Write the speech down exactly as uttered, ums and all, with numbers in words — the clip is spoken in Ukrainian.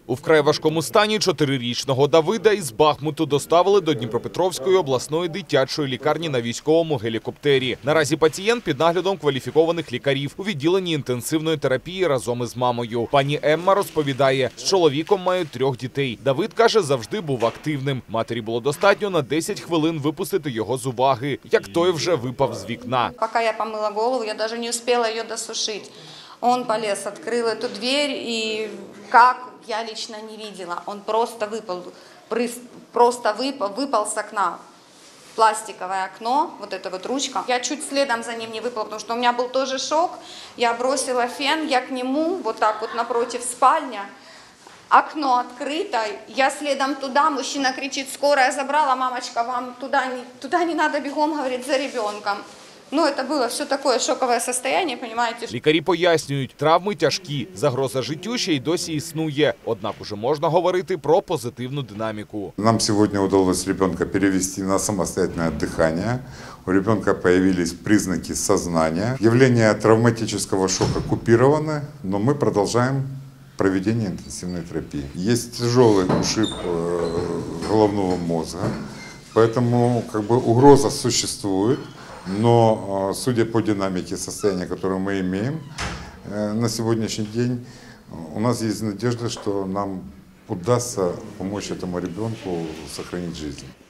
У вкрай важкому стані чотирирічного Давида із Бахмуту доставили до Дніпропетровської обласної дитячої лікарні на військовому гелікоптері. Наразі пацієнт під наглядом кваліфікованих лікарів у відділенні інтенсивної терапії разом із мамою. Пані Емма розповідає, з чоловіком мають трьох дітей. Давид, каже, завжди був активним. Матері було достатньо на десять хвилин випустити його з уваги, як той вже випав з вікна. Поки я помила голову, я навіть не встигла її досушити. Он полез, открыл эту дверь, и как, я лично не видела. Он просто выпал, просто выпал, выпал с окна. Пластиковое окно, вот эта вот ручка. Я чуть следом за ним не выпала, потому что у меня был тоже шок. Я бросила фен, я к нему, вот так вот напротив спальня. Окно открыто, я следом туда, мужчина кричит, скорая забрала, мамочка, вам туда не, туда не надо бегом, говорит, за ребенком. Ну, це було все таке шокове стані, розумієте? Лікарі пояснюють, травми тяжкі, загроза життю ще й досі існує. Однак уже можна говорити про позитивну динаміку. Нам сьогодні вдалося ребенка перевести на самостоятельное дыхание. У ребенка появились признаки сознания. Явление травматического шока купировано, но мы продолжаем проведение интенсивной терапии. Есть тяжелый ушиб головного мозга, поэтому как бы угроза существует. Но, судя по динамике состояния, которое мы имеем на сегодняшний день, у нас есть надежда, что нам удастся помочь этому ребенку сохранить жизнь.